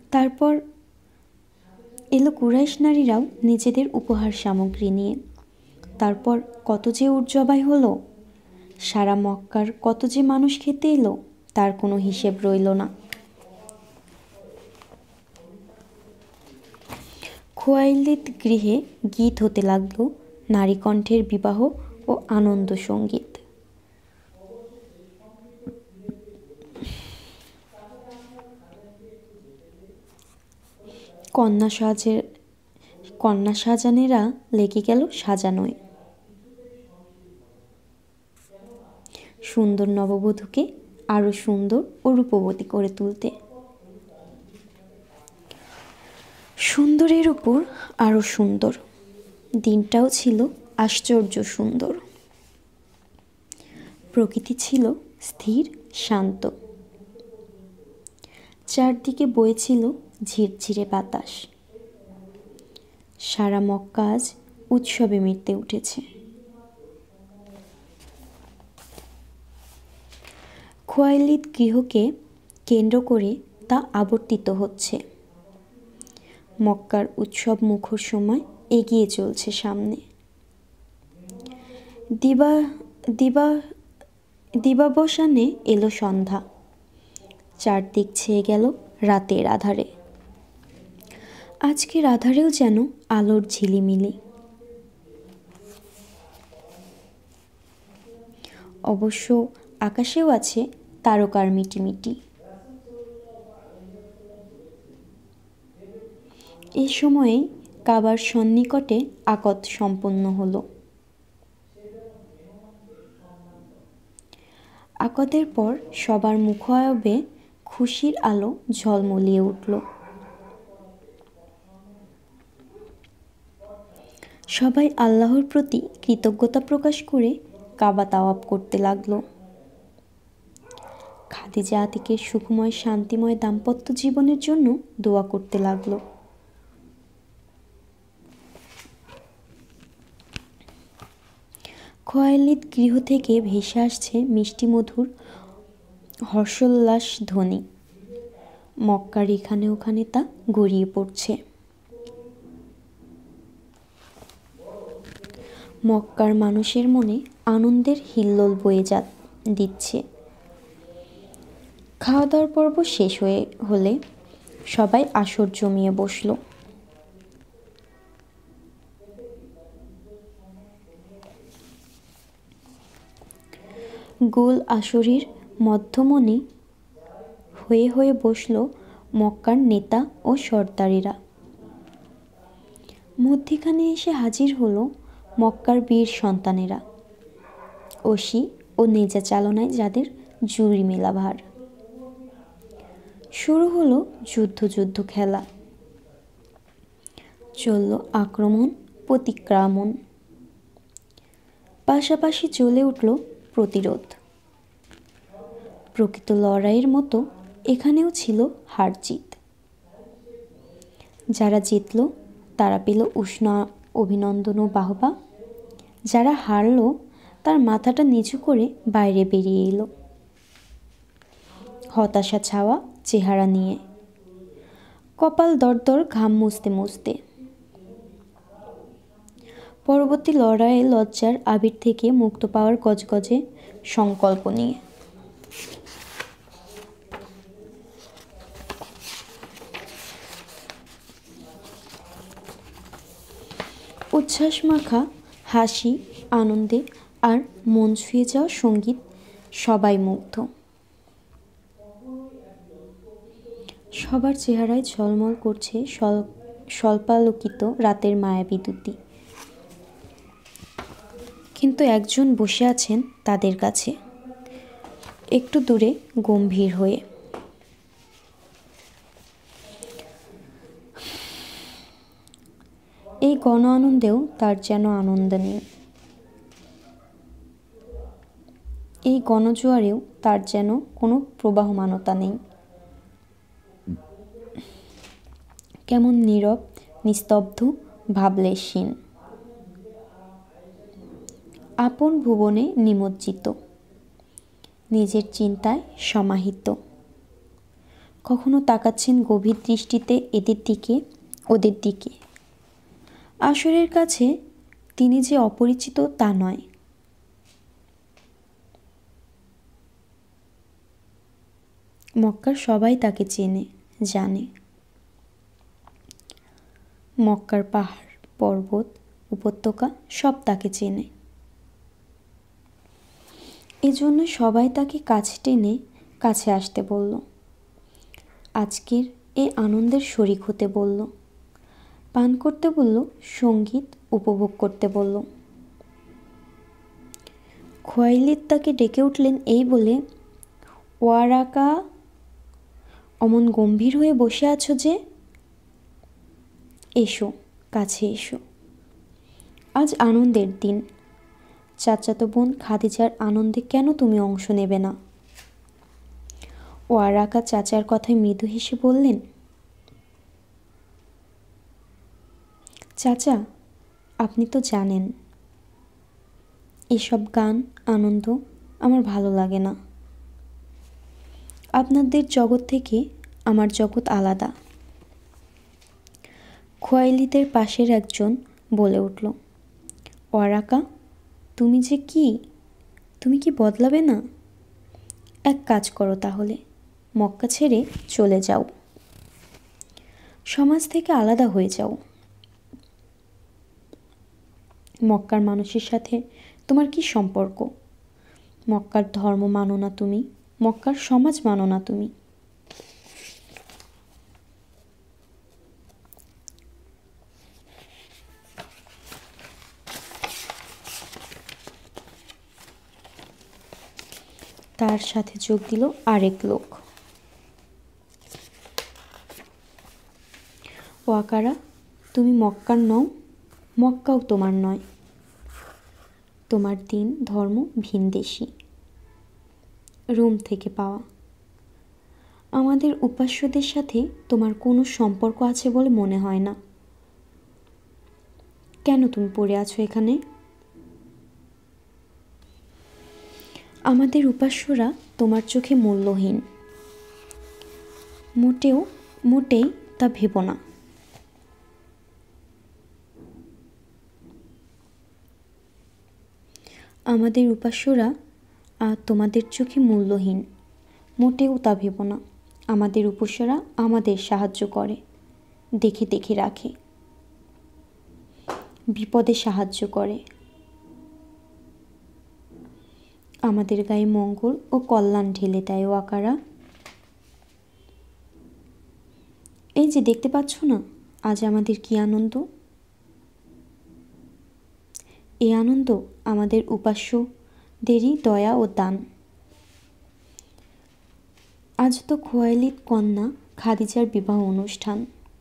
তারপর এলো কুরাইশ নারীরাও নিজেদের উপহার সামগ্রী নিয়ে। তারপর কত যে উট জবাই হলো, সারা মক্কার কত যে মানুষ খেতে এলো, তার কোনো হিসেব রইল না। খুয়াইলিদ গৃহে গীত হতে লাগলো, নারী কণ্ঠের বিবাহ ও আনন্দ সঙ্গীত। কন্যা সাজানেরা লেগে গেল সাজানোয়, সুন্দর নববধূকে আরো সুন্দর ও রূপবতী করে তুলতে। সুন্দরের উপর আরো সুন্দর, দিনটাও ছিল আশ্চর্য সুন্দর। প্রকৃতি ছিল স্থির শান্ত, চারদিকে বইছিল ঝিরঝিরে বাতাস। সারা মক্কা আজ উৎসবে মেতে উঠেছে। খুয়াইলিদ গৃহকে কেন্দ্র করে তা আবর্তিত হচ্ছে। মক্কার উৎসব মুখর সময় এগিয়ে চলছে সামনে। দিবাবসানে এলো সন্ধ্যা, চারদিক ছেয়ে গেল রাতের আধারে। আজকের আধারেও যেন আলোর ঝিলিমিলি। অবশ্য আকাশেও আছে তারকার মিটিমিটি। এই সময়ে কাবার সন্নিকটে আকত সম্পন্ন হলো। আকতের পর সবার মুখায়বে খুশির আলো ঝলমলিয়ে উঠল। সবাই আল্লাহর প্রতি কৃতজ্ঞতা প্রকাশ করে কাবা তাওয়াফ করতে লাগলো। খাদিজা আতিকের সুখময় শান্তিময় দাম্পত্য জীবনের জন্য দোয়া করতে লাগলো। খুয়াইলিদ গৃহ থেকে ভেসে আসছে মিষ্টি মধুর হর্ষোল্লাস ধ্বনি। মক্কার এখানে ওখানে তা গড়িয়ে পড়ছে। মক্কার মানুষের মনে আনন্দের হিল্লোল বয়ে দিচ্ছে। খাওয়া দাওয়ার পর্ব শেষ হলে সবাই আসর জমিয়ে বসল। গোল আসরের মধ্যমণি হয়ে হয়ে বসল মক্কার নেতা ও সর্দারেরা। মধ্যিখানে এসে হাজির হলো মক্কার বীর সন্তানেরা, ওসি ও নেজা চালনায় যাদের জুরি মেলা ভার। শুরু হলো যুদ্ধ খেলা। চলল আক্রমণ প্রতিক্রমণ, পাশাপাশি চলে উঠল প্রতিরোধ। প্রকৃত লড়াইয়ের মতো এখানেও ছিল হার জিত। যারা জিতল তারা পেল উষ্ণ অভিনন্দন ও বাহবা, যারা হারল তার মাথাটা নিচু করে বাইরে বেরিয়ে এলো হতাশা ছাওয়া চেহারা নিয়ে, কপাল দরদর ঘাম মুছতে মুছতে। পরবর্তী লড়াইয়ে লজ্জার আবির থেকে মুক্ত পাওয়ার গজগজে সংকল্প নিয়ে। উচ্ছ্বাস মাখা হাসি, আনন্দে আর মন ছুঁয়ে যাওয়া সঙ্গীত, সবাই মুগ্ধ। সবার চেহারায় ঝলমল করছে স্বল্পালোকিত রাতের মায়াবী দ্যুতি। কিন্তু একজন বসে আছেন তাদের কাছে, একটু দূরে গম্ভীর হয়ে। এই গণ আনন্দেও তার যেন আনন্দ নেই, এই গণজোয়ারেও তার যেন কোনো প্রবাহমানতা নেই। কেমন নীরব, নিস্তব্ধ, ভাবলেশহীন, আপন ভুবনে নিমজ্জিত, নিজের চিন্তায় সমাহিত। কখনো তাকাচ্ছেন গভীর দৃষ্টিতে এদের দিকে ওদের দিকে। আসরের কাছে তিনি যে অপরিচিত তা নয়। মক্কার সবাই তাকে চেনে, জানে। মক্কার পাহাড়, পর্বত, উপত্যকা সব তাকে চেনে। এজন্য সবাই তাকে কাছে টেনে কাছে আসতে বলল, আজকের এই আনন্দের শরিক হতে বলল, পান করতে বলল, সঙ্গীত উপভোগ করতে বলল। খুয়াইলিদ তাকে ডেকে উঠলেন এই বলে, ওয়ারাকা, অমন গম্ভীর হয়ে বসে আছো যে? এসো, কাছে এসো। আজ আনন্দের দিন। চাচাতো বোন খাদিজার আনন্দে কেন তুমি অংশ নেবে না? ওয়ারাকা চাচার কথায় মৃদু হেসে বললেন, চাচা, আপনি তো জানেন এসব গান আনন্দ আমার ভালো লাগে না। আপনাদের জগৎ থেকে আমার জগৎ আলাদা। খুয়াইলিদের পাশের একজন বলে উঠল, ওয়ারাকা, তুমি কি বদলাবে না? এক কাজ করো তাহলে, মক্কা ছেড়ে চলে যাও, সমাজ থেকে আলাদা হয়ে যাও। মক্কার মানুষের সাথে তোমার কি সম্পর্ক? মক্কার ধর্ম মানো না তুমি, মক্কার সমাজ মানো না তুমি। তার সাথে যোগ দিল আরেক লোক, ওয়াকারা, তুমি মক্কার নও, মক্কাও তোমার নয়। তোমার দিন ধর্ম ভিনদেশী, রোম থেকে পাওয়া। আমাদের উপাস্যদের সাথে তোমার কোনো সম্পর্ক আছে বলে মনে হয় না। কেন তুমি পড়ে আছো এখানে? আমাদের উপাস্যরা তোমার চোখে মূল্যহীন। মোটেই তা ভেবো না। আমাদের উপাস্যরা তোমাদের চোখে মূল্যহীন, মোটেও তা ভেবো না। আমাদের উপাস্যরা আমাদের সাহায্য করে, দেখে দেখে রাখে, বিপদে সাহায্য করে, আমাদের গায়ে মঙ্গল ও কল্যাণ ঢেলে দেয়। ওয়াকারা, এই যে দেখতে পাচ্ছ না আজ আমাদের কি আনন্দ। এই আনন্দ আমাদের উপাস্যদেরই দয়া ও দান। আজ তো খুয়াইলিদ কন্যা খাদিজার বিবাহ অনুষ্ঠান।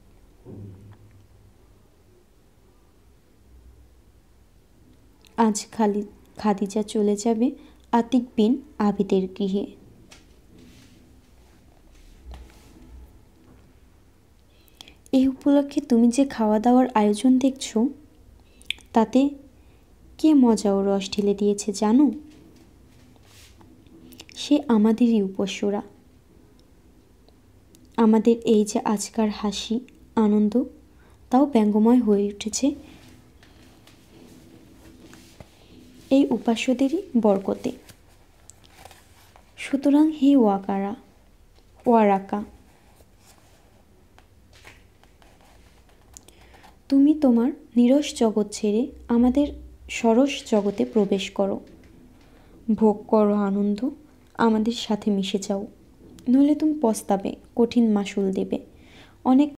আজ খাদিজা চলে যাবে আতিক বিন আবিদের গৃহে। এই উপলক্ষে তুমি যে খাওয়া দাওয়ার আয়োজন দেখছো, তাতে কে মজা ও রস ঢেলে দিয়েছে জানো? সে আমাদেরই উপাস্যরা। আমাদের এই যে আজকার হাসি আনন্দ, তাও ব্যঙ্গময় হয়ে উঠেছে এই উপাস্যদেরই বরকতে। সুতরাং হে ওয়ারাকা, তুমি তোমার নিরস জগৎ ছেড়ে আমাদের সরস জগতে প্রবেশ করো, ভোগ করো আনন্দ, আমাদের সাথে মিশে যাও, নইলে তুমি পস্তাবে, কঠিন মাশুল দেবে। অনেক